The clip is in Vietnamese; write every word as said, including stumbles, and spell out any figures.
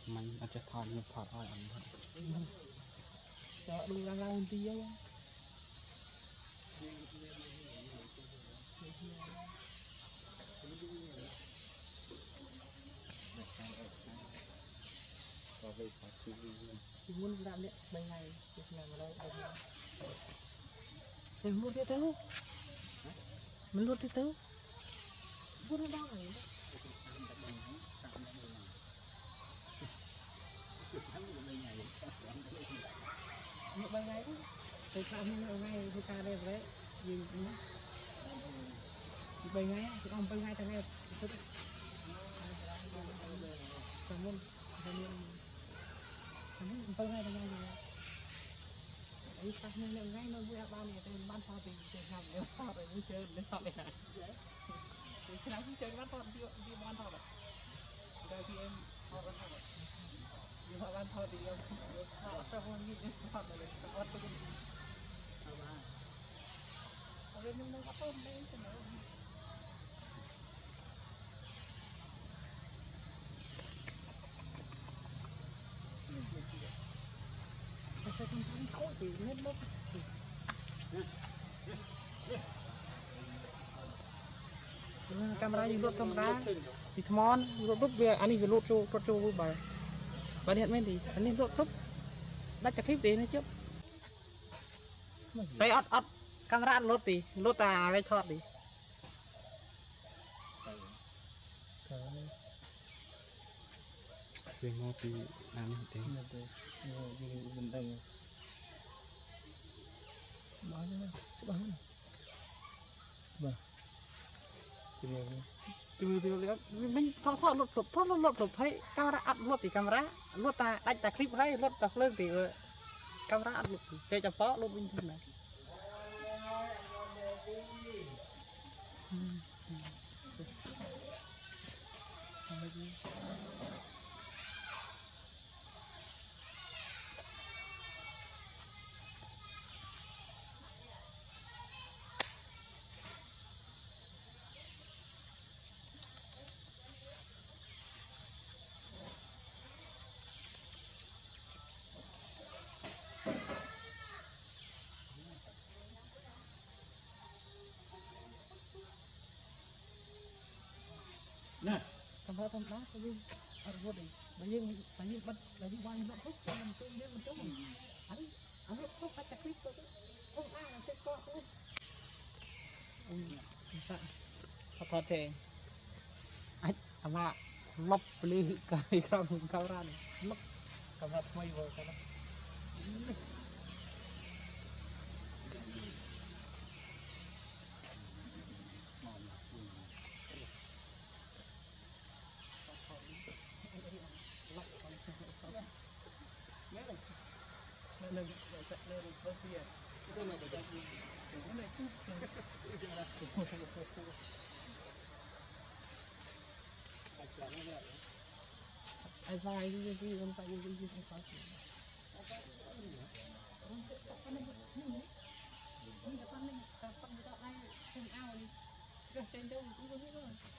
mìnhอาจจะทานมันผัดอ้อยอันนั้นจะดูรางๆตีเยอะก็ไปผัดที่ที่มุ้นดำเนี่ยใบไงที่ไหนมาได้ใบไงเป็นมุ้นที่เต้ามันรุดที่เต้ามุ้นได้ไหมmột bài ngày thì sao không được ngày thì ta đây đấy gì nữa bài ngày thì ông bài ngày thằng em cảm ơn cảm ơn cảm ơn bài ngày thằng em rồi ấy sao không được ngày nó vui ban này tên ban phao thì chơi làm nếu phao rồi vui chơi đến phao này này thì khi nào cũng chơi ban phao đi đi ban phao rồi đây thì em phao ban phao rồi nhưng mà ban thọ thì ông họ sao không nghĩ đến họ là họ tôi cũng sao mà ở bên nhưng nó có tôm đây cho nó sẽ không thấy khối thì lên mất camera như lột camera thì thon lột bút về anh ấy về lột cho lột cho vui bài và hiện bên thì anh nên lột bút đã chặt clip đến trước đây ắt ắt camera lột thì lột à cái thọt đi về ngô thì làm thế mình đây bao nhiêu bao nhiêu vâng từ từ mình thọ thọ lột lột thọ lột lột lột thấy camera ăn lột thì camera lột ta đánh ta clip hay lột ta lên thì camera ăn lột chơi chập phó lột bình thường này nè camera tầm đó cái gì ở vô đi bây giờ bây giờ bắt bây giờ quay nó hút cho mình tôi biết mình chút mình anh anh hút hút phải chặt clip tôi không ai làm cái co không sao thật thật thế anh mà lóc đi cái trong camera này lóc camera quay vào cái đó nhớ này nên nên nên nên bớt bia cái này để gì cái này chút ai sai cái gì không phải cái gì không phải trên đâu cũng có biết rồi